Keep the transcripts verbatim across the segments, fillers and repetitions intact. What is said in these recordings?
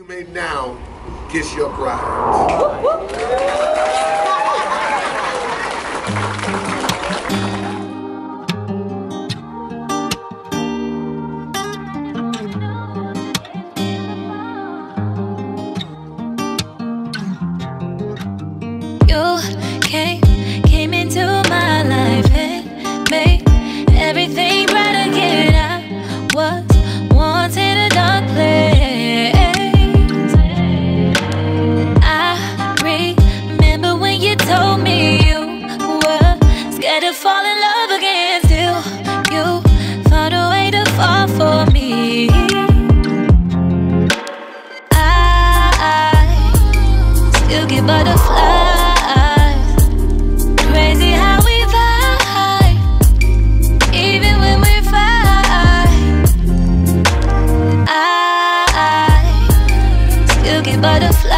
may now kiss your bride. Came, came into my life and made everything bright again. I was once in a dark place. I remember when you told me you were scared to fall in love again. Still, you found a way to fall for me. I, I still get butterflies. Butterflies,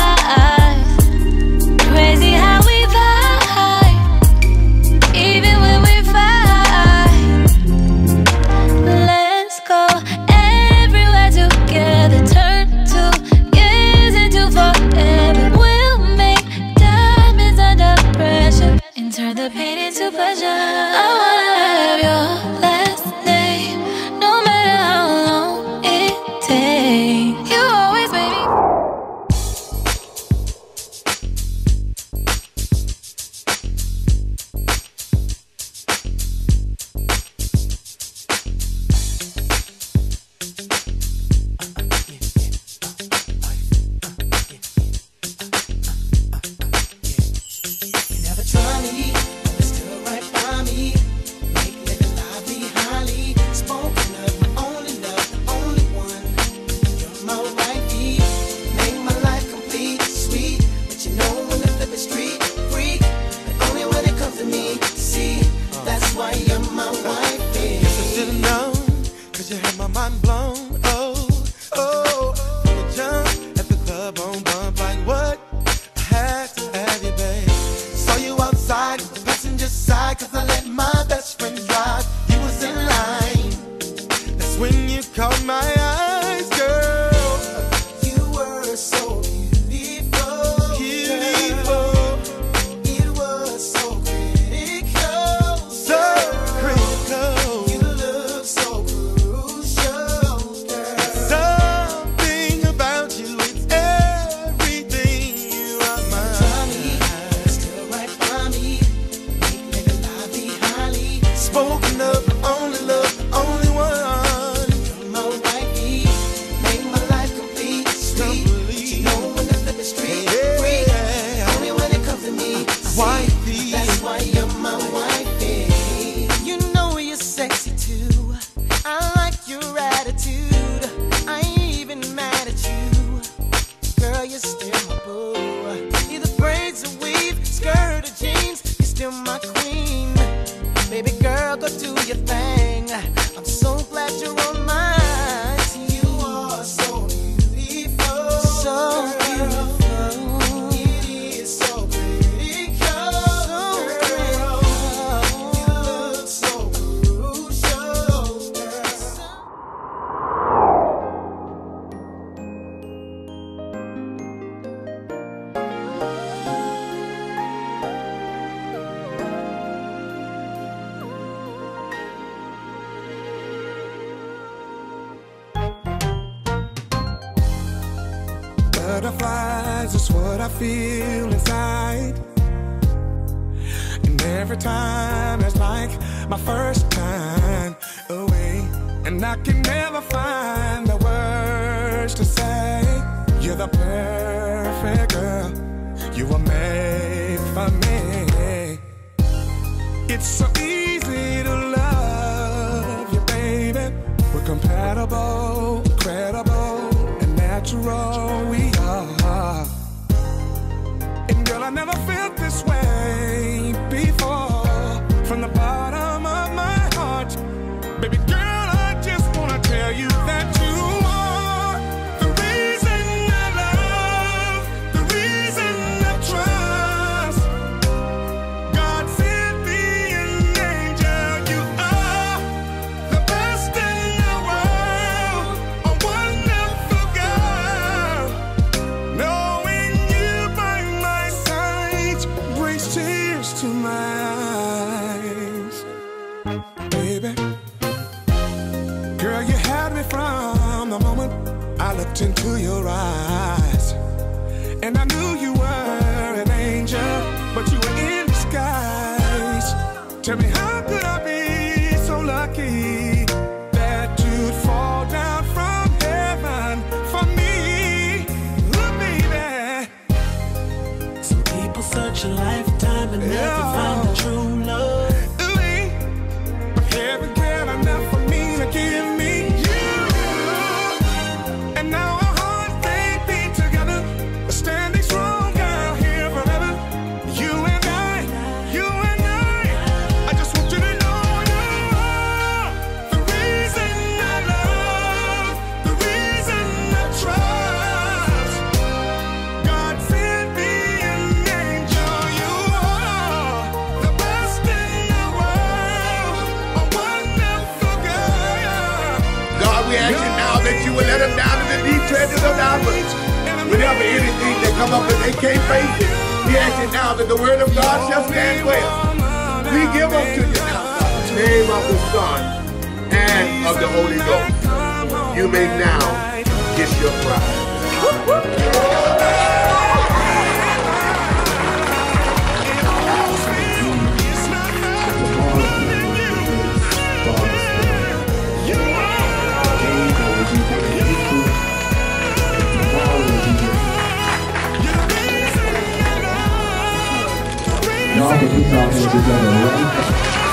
crazy how we vibe, even when we fight. Let's go everywhere together, turn two years into forever. We'll make diamonds under pressure and turn the pain into pleasure. I wanna have your last name, no matter how long it takes. You always made me. Butterflies is what I feel inside, and every time it's like my first time away, and I can never find the words to say. You're the perfect girl, you were made for me. It's so easy to love you, baby. We're compatible, incredible, and natural we are. And girl, I never felt this way before. From the bottom of my heart, baby girl, I just wanna tell you that you are the reason I love, the reason I trust. God sent me an angel. You are the best in the world, a wonderful girl. into your eyes, and I knew you were an angel, but you were in disguise. Tell me, how could I be so lucky that you'd fall down from heaven for me? Look, baby. Some people search a lifetime and never find the true love. Heaven cared enough for me to give me you, and now our hearts they beat together, standing strong out here forever. You and I, you and I. I just want you to know you are the reason I love, the reason I trust. God sent me an angel. You are the best in the world. God, we ask you now that you will let them down in the deep treasures of thy words. Whenever anything that come up and they can't face it, we ask you now that the word of God shall stand well. We give unto you now, God, in the name of the Son and of the Holy Ghost. You may now kiss your bride. Y'all can keep y'all hands together, right?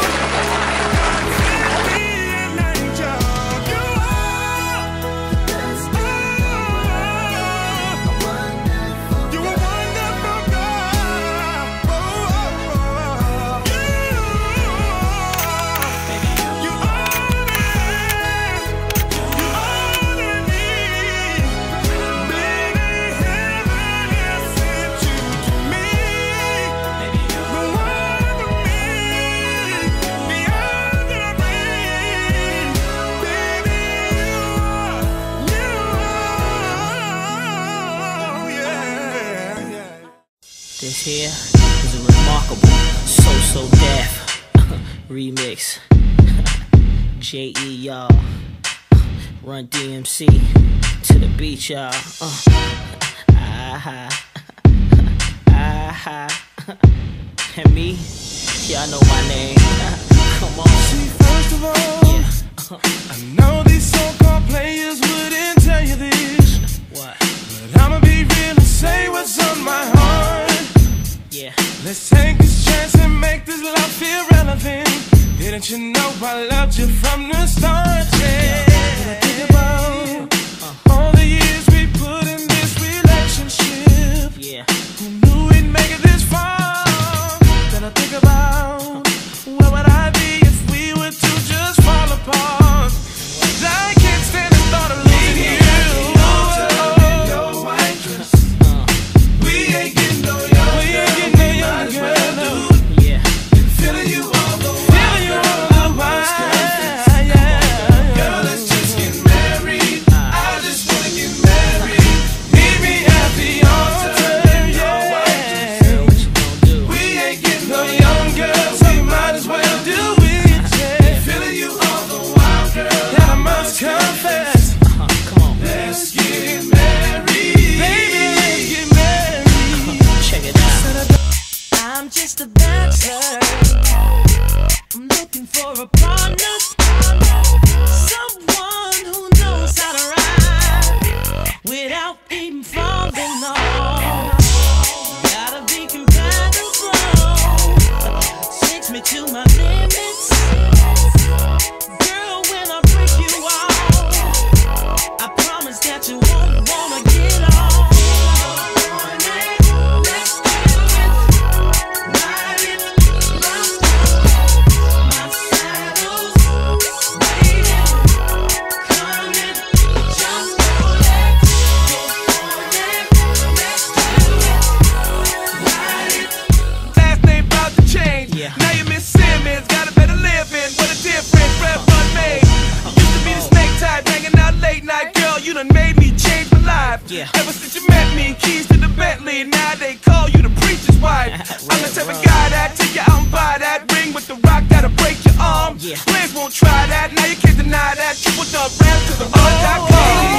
This here is a remarkable So So Def remix. J E y'all, Run D M C to the beat, y'all. Uh. Ah-ha. Ah-ha. And me, y'all know my name. Come on. See, first of all, yeah. I know these so-called players wouldn't tell you this. What? But I'ma be real and say what's on my heart. Yeah. Let's take this chance and make this love feel relevant. Didn't you know I loved you from the start? Yeah. I think about uh. all the years we put in this relationship. Yeah. Who knew we'd make it this far? Then I think about where would I be if we were to just fall apart? I can't stand the thought of losing you. We ain't getting no younger. We ain't getting no younger. Yeah. And feeling you all the while. Feeling you all the while. Yeah. Girl, let's just get married. I just wanna get married. Meet me at the altar. Yeah. We ain't getting no younger, so we might as well do it. Yeah. Feeling you all the while, girl. And I must confess. Uh-huh. Come on. Let's get married. Baby, let's get married. Check it out. I'm just a bachelor. I'm looking for a partner, someone who knows how to ride without even falling off. Gotta be compatible, takes me to my limits. Girl, when I break you off, I promise that you won't wanna get off. Let's do it. Ride it, let's go. My saddle's waiting, coming. Just go let go for it. Let's do it. Ride it. Last name about to change. Yeah. Now you miss Simmons. since you met me. Keys to the Bentley, now they call you the preacher's wife. I'm the type of guy that take you out and buy that ring with the rock that'll break your arm. Yeah. Plans won't try that, now you can't deny that. Triple dub rams to the run dot com.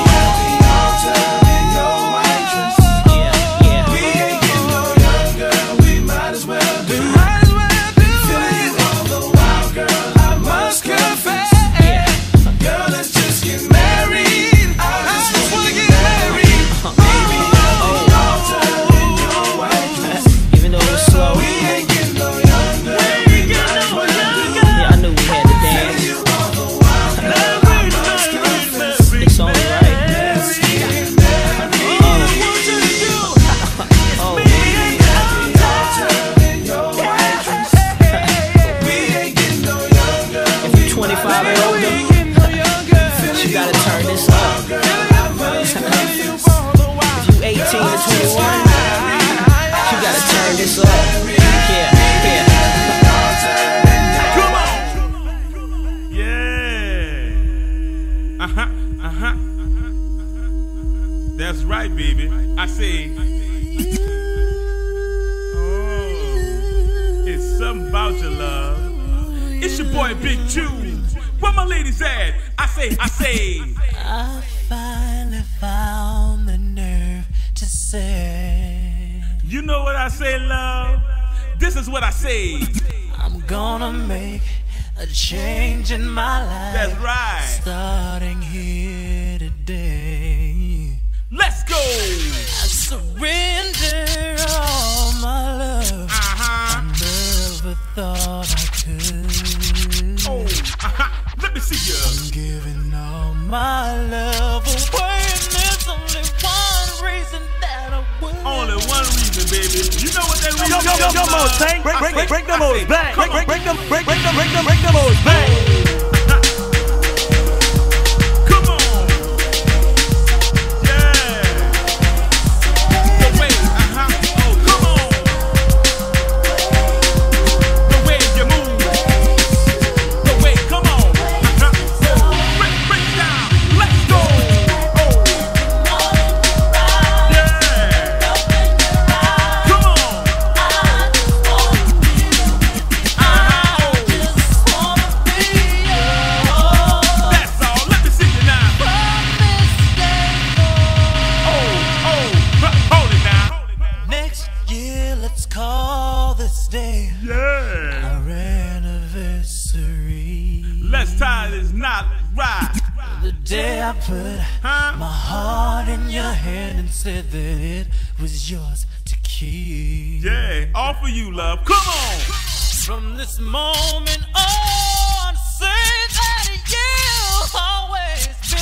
twenty-five and older, you gotta turn this up. If you eighteen to twenty-one, you gotta turn this up. Yeah, yeah. Come on! Yeah. Uh-huh, uh-huh. That's right, baby. I say, oh, it's something about your love. It's your boy Big Chew. Where my ladies at? I say, I say. I finally found the nerve to say, you know what I say, love? This is what I say. I'm gonna make a change in my life. That's right. Starting here today. Let's go. I surrender all my love. Uh-huh. I never thought I could. Oh, uh-huh. Let me see you. I'm giving all my love away, and there's only one reason that I would. Only one reason, baby. You know what that reason Come, come, is, come on, love? Tank. Break, I break, say, break, break them I hoes say, back. come Break, break, on. break them, break, break them, break them, break them hoes back. Come on. Yeah. The way, uh-huh. Oh, come on. The way you move. The way, come on. Uh-huh. Break, break down. Let's go. Oh. Yeah. Come on. That's all. Let me see you now. Oh, oh. Hold it now. Next year, let's call this day Yeah. our anniversary. Let's tie this knot right. The day I put Huh? my heart in your hand and said that it was yours to keep. Yeah, all for you, love. Come on. From this moment on, say that you'll always be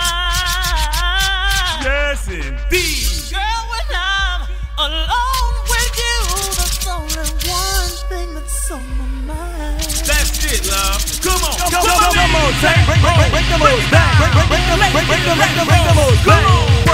mine. Yes, indeed. Girl, when I'm alone with you, there's only one thing that's on my mind. That's it, love. Come on. Come, come, come, come on, Tank. Break, break, break, break them hoes back. Break, break, break them, break, break them, break them, break them hoes Come back. on.